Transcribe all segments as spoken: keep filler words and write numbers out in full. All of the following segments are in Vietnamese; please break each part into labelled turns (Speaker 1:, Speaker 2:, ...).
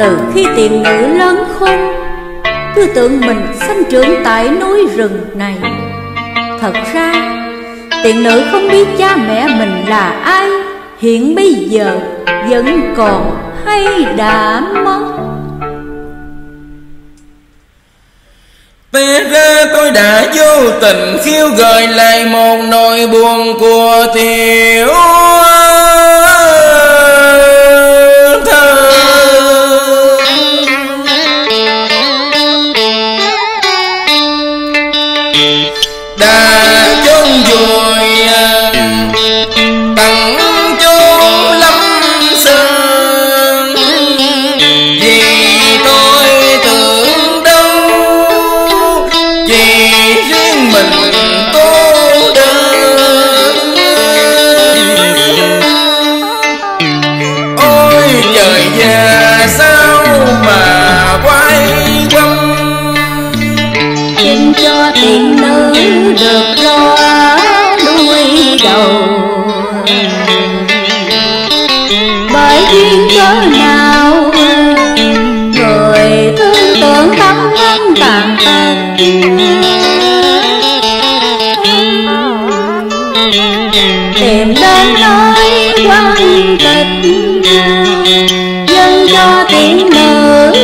Speaker 1: Từ khi tiện nữ lớn khôn, cứ tưởng mình sanh trưởng tại núi rừng này. Thật ra tiện nữ không biết cha mẹ mình là ai, hiện bây giờ vẫn còn hay đã mất.
Speaker 2: Té ra tôi đã vô tình khiêu gợi lại một nỗi buồn của tiểu thơ. Đã chôn vùi tặng chốn lâm sơn, vì tôi tưởng đâu chỉ riêng mình cô đơn. Ôi trời già sao mà quay quanh,
Speaker 1: xin cho tiện nữ được lo nuôi đầu. Bởi duyên cớ nào người thương tưởng tâm anh tàn tàn, tìm đến nơi quan tịch dâng cho tiện nữ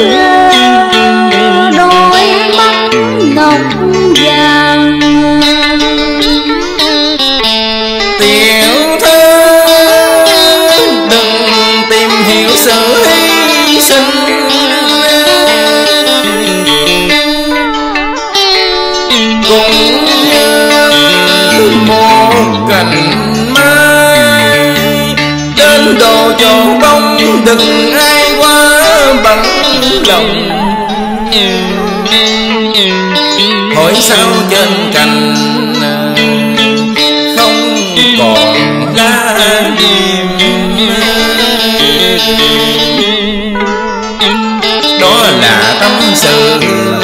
Speaker 1: đôi mắt ngọc vàng.
Speaker 2: Tiểu thơ đừng tìm hiểu sự hy sinh, cũng như một cành mai đến đồ chỗ bóng, đừng ai quá bằng lòng. Hỏi sao trên cành không còn lá diêm, đó là tâm sự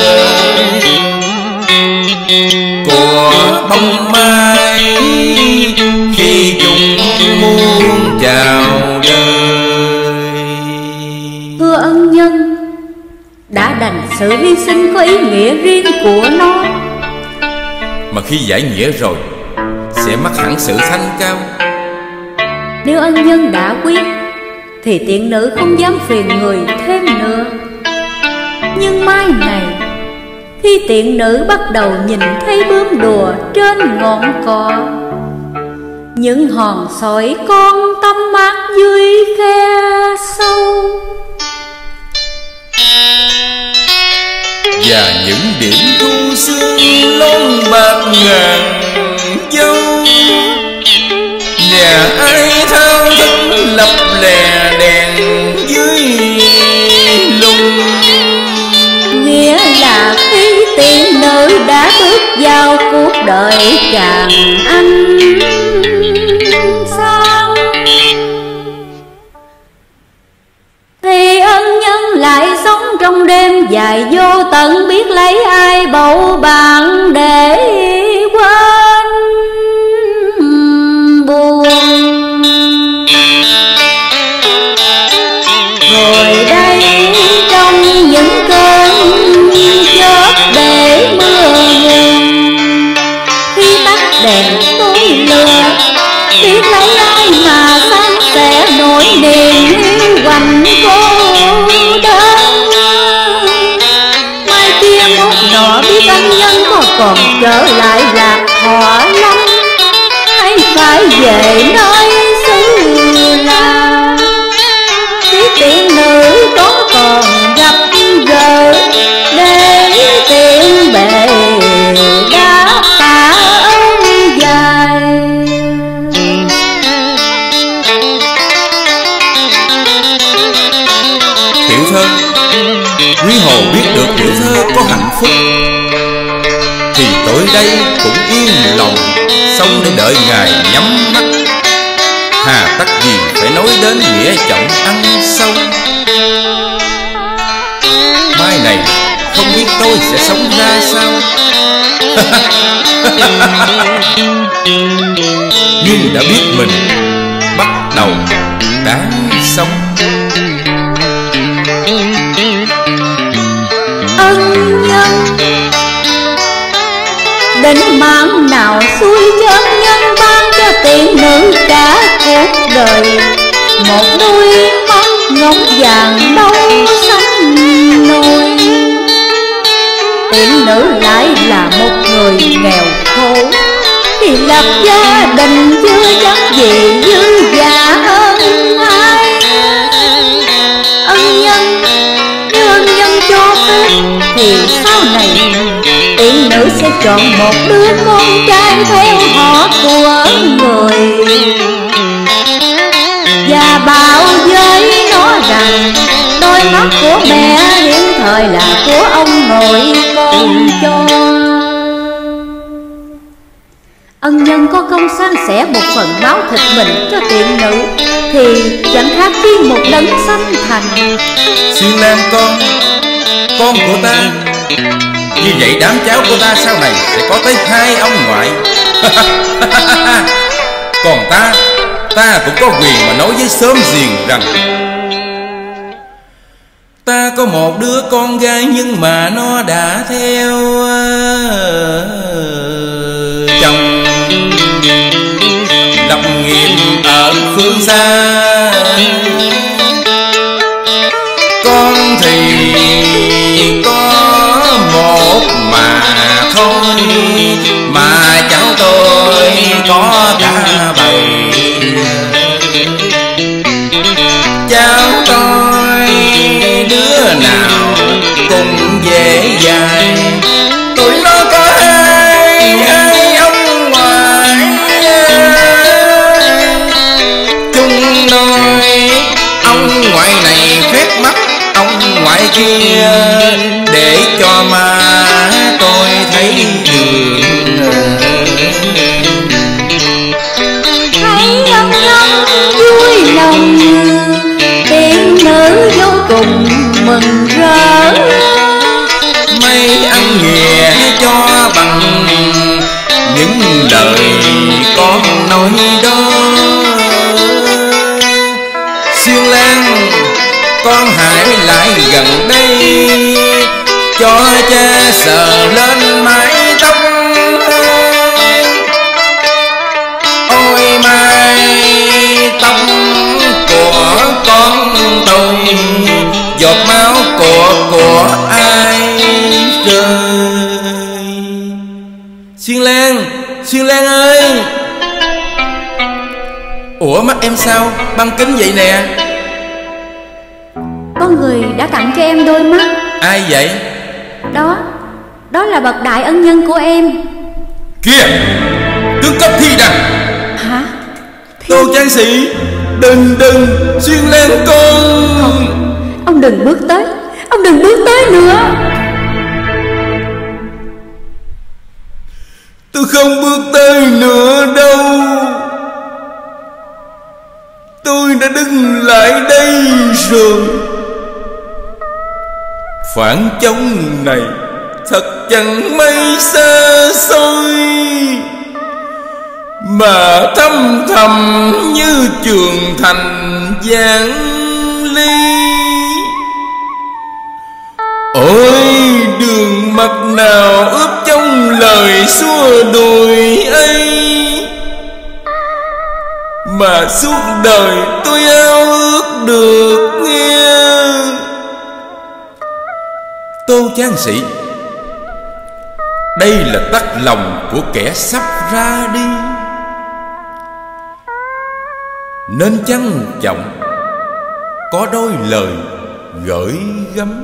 Speaker 2: của bông mai khi chúng muốn chào đời.
Speaker 1: Thưa ân nhân, đã đành sự hy sinh có ý nghĩa riêng của nó,
Speaker 2: mà khi giải nghĩa rồi sẽ mắc hẳn sự thanh cao.
Speaker 1: nếu ân nhân đã quyết thì tiện nữ không dám phiền người thêm nữa. Nhưng mai này khi tiện nữ bắt đầu nhìn thấy bướm đùa trên ngọn cỏ, những hòn sỏi con tắm mát dưới khe sâu,
Speaker 2: và những điểm thu sương lon bạc ngàn dâu, nhà ai thao thức lập lè đèn dưới lung.
Speaker 1: nghĩa là khi tiện nữ đã bước vào cuộc đời chàng anh sang, thì ân nhân lại sống trong đêm dài vô tận, biết lấy ai bầu bạn để quên buồn. Rồi đây trong những cơn chớp để mưa ngừng, khi tắt đèn tối lửa, biết lấy ai mà sáng sẽ nỗi niềm quạnh cô đơn. Mai kia mốt nọ biết ân nhân có còn trở lại lạc họ lắm, hay phải về nơi xứ lạ. Biết tiện nữ có còn gặp gỡ để tiện bề đáp tạ ơn dài.
Speaker 2: Tiểu thơ, quý hồ biết được tiểu thơ có hạnh phúc thì tối đây cũng yên lòng sống để đợi ngày nhắm mắt. Hà tất gì phải nói đến nghĩa trọng ăn sâu. Mai này không biết tôi sẽ sống ra sao. Nhưng đã biết mình bắt đầu đáng sống.
Speaker 1: một đôi mắt ngọc vàng đâu xanh nôi. Tiện nữ lại là một người nghèo khổ, thì lập gia đình chưa chắc gì dư giả hơn ai. Ân nhân, nếu ân nhân cho phép thì sau này tiện nữ sẽ chọn một đứa con trai theo họ của người, và bảo với nó rằng đôi mắt của mẹ hiện thời là của ông nội con cho. Ân nhân có công san sẻ một phần máu thịt mình cho tiện nữ thì chẳng khác chi một đấng sanh thành.
Speaker 2: Xuyên Lan con, con của ta, như vậy đám cháu của ta sau này sẽ có tới hai ông ngoại. Còn ta, ta cũng có quyền mà nói với xóm giềng rằng ta có một đứa con gái nhưng mà nó đã theo chồng lập nghiệp ở phương xa. Con thì có một mà thôi, mà cháu tôi có cả bầy. Cháu tôi đứa nào cũng dễ dàng, tụi nó có hai hai ông ngoại. Chung đôi ông ngoại này phép mắt ông ngoại kia, để cho mà tôi thấy đường.
Speaker 1: Thấy ân nhân vui lòng, tiện nữ vô cùng mừng rỡ.
Speaker 2: Mấy ăn nghĩa cho bằng những lời con nói đó. Xuyên Lan, con hãy lại gần đây, cho cha sờ lên mái tóc. Ôi mái tóc của con tôi, giọt máu của của ai rơi. Xuyên Lan, Xuyên Lan ơi. Ủa mắt em sao băng kính vậy nè?
Speaker 1: Có người đã tặng cho em đôi mắt.
Speaker 2: Ai vậy?
Speaker 1: Đó, đó là bậc đại ân nhân của em.
Speaker 2: Kìa, tướng cấp Thi Đằng.
Speaker 1: Hả? Thi...
Speaker 2: Tô Trang Sĩ, đừng đừng, Xuyên Lan con.
Speaker 1: Không, ông đừng bước tới, ông đừng bước tới nữa.
Speaker 2: Tôi không bước tới nữa đâu. Tôi đã đứng lại đây rồi. Phản chống này thật chẳng mấy xa xôi, mà thâm thầm như trường thành giang ly. Ôi đường mật nào ướp trong lời xua đuổi ấy, mà suốt đời tôi ao ước được nghe. Tô Trang Sĩ, đây là tắt lòng của kẻ sắp ra đi, nên trân trọng có đôi lời gửi gắm.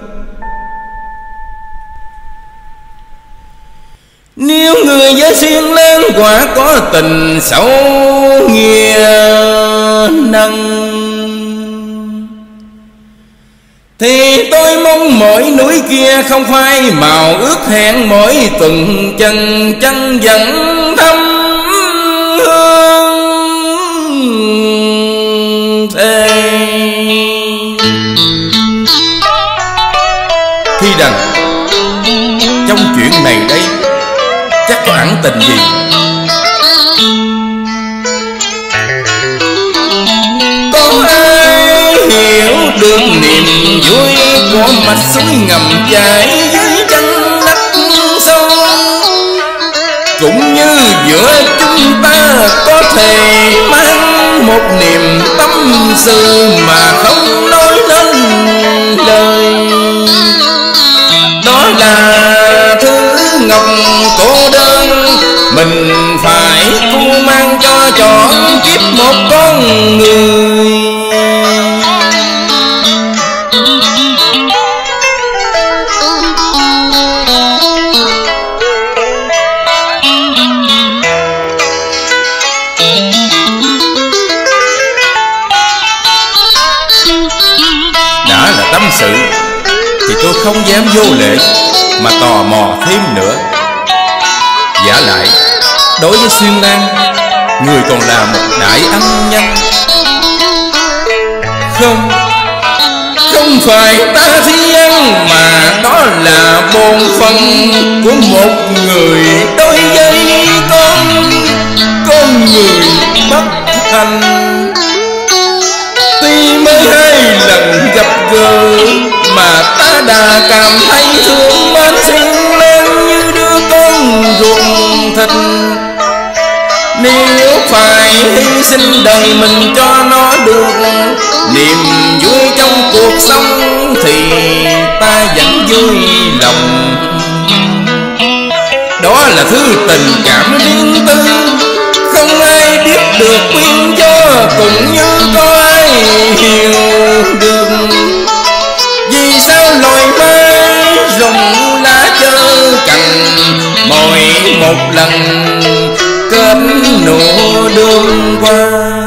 Speaker 2: Nếu người với Xuyên Lan quả có tình sâu nghĩa nặng, thì tôi mong mỗi núi kia không phai màu ước hẹn mỗi tuần chân chân dẫn thăm hương thề. Thi Đằng, trong chuyện này đây chắc có ẩn tình gì? Có ai hiểu được niềm vui của mạch suối ngầm chảy dưới chân đất sâu, cũng như giữa chúng ta có thể mang một niềm tâm sự mà không nói nên lời. Đó là thứ ngọc cô đơn, mình phải cu mang cho trọn kiếp một con người. Đã là tâm sự thì tôi không dám vô lễ mà tò mò thêm nữa. Giả lại đối với Xuyên Lan, người còn là một đại ân nhân. Không, không phải ta thi ân, mà đó là bổn phận của một người đối với con con người bất hạnh. Tuy mới hai lần gặp gỡ mà ta đã cảm thấy thương mến Xuyên Lan như đứa con ruột thịt. Nếu phải hy sinh đời mình cho nó được niềm vui trong cuộc sống thì ta vẫn vui lòng. Đó là thứ tình cảm riêng tư, không ai biết được nguyên do, cũng như có ai hiểu được vì sao loài mai rụng lá chớ cành mỗi một lần kết nụ đường qua.